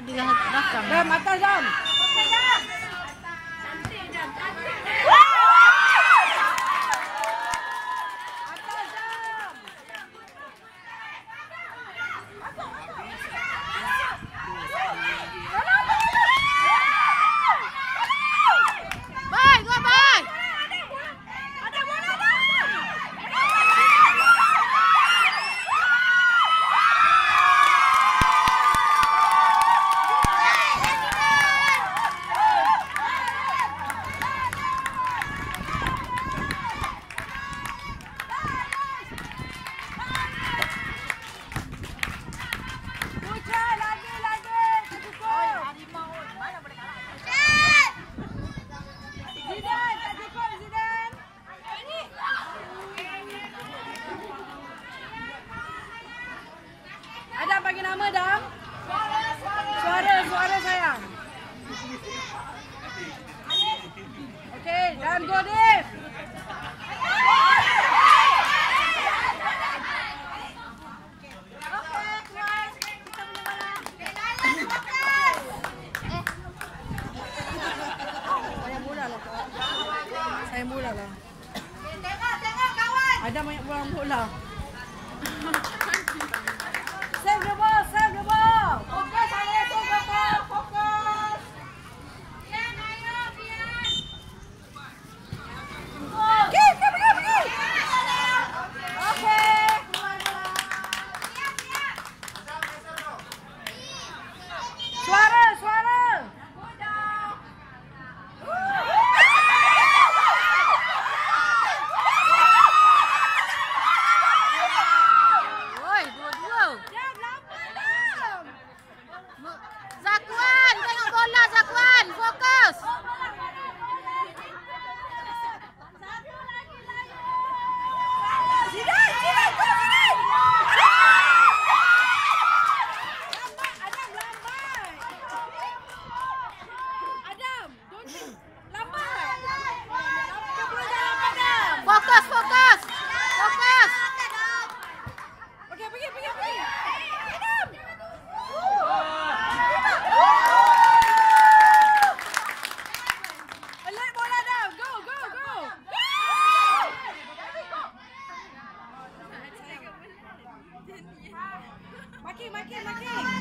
ada rakam. Dam, atas Dam. Adam bagi nama Dam. Suara sayang. Okey, dan go Dev. Saya mula lah. Tengok kawan. Ada banyak bola bola. Save the ball, save the ball. Fokus saya, save the ball, fokus. Bian, ayo, Bian. Pergi. Okey, keluar bola. Suara. Zakwan, tengok bola Zakwan, fokus. Zidane. Adam, lambat. Fokus. Okey, pergi. Elak bola Adam. Go. Maki.